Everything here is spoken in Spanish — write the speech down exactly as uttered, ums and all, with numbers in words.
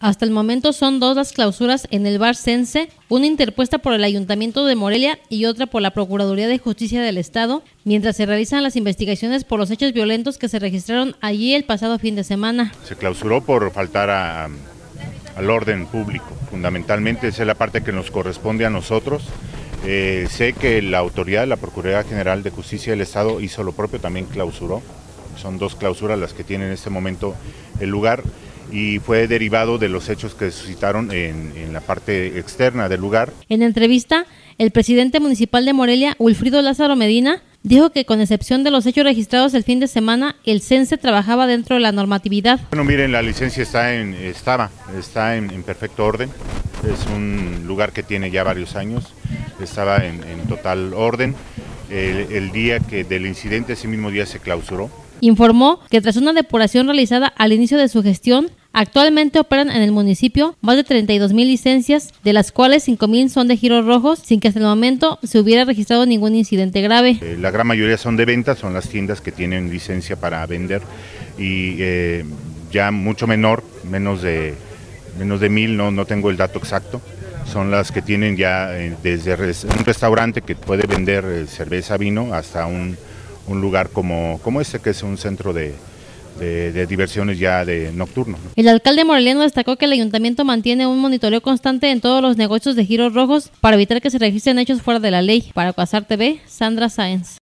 Hasta el momento son dos las clausuras en el bar Cense, una interpuesta por el Ayuntamiento de Morelia y otra por la Procuraduría de Justicia del Estado, mientras se realizan las investigaciones por los hechos violentos que se registraron allí el pasado fin de semana. Se clausuró por faltar a, al orden público, fundamentalmente esa es la parte que nos corresponde a nosotros. Eh, sé que la autoridad, la Procuraduría General de Justicia del Estado hizo lo propio, también clausuró, son dos clausuras las que tiene en este momento el lugar, y fue derivado de los hechos que se suscitaron en, en la parte externa del lugar. En entrevista, el presidente municipal de Morelia, Wilfrido Lázaro Medina, dijo que con excepción de los hechos registrados el fin de semana, el Cense trabajaba dentro de la normatividad. Bueno, miren, la licencia está en, estaba, está en, en perfecto orden, es un lugar que tiene ya varios años, estaba en, en total orden. El, el día que del incidente, ese mismo día se clausuró. Informó que tras una depuración realizada al inicio de su gestión, actualmente operan en el municipio más de treinta y dos mil licencias, de las cuales cinco mil son de giros rojos, sin que hasta el momento se hubiera registrado ningún incidente grave. Eh, la gran mayoría son de venta, son las tiendas que tienen licencia para vender y eh, ya mucho menor, menos de, menos de mil, no, no tengo el dato exacto. Son las que tienen ya eh, desde res, un restaurante que puede vender eh, cerveza, vino, hasta un, un lugar como, como este, que es un centro de, de, de diversiones ya de nocturno. El alcalde moreliano destacó que el ayuntamiento mantiene un monitoreo constante en todos los negocios de giros rojos para evitar que se registren hechos fuera de la ley. Para Cuasar T V, Sandra Sáenz.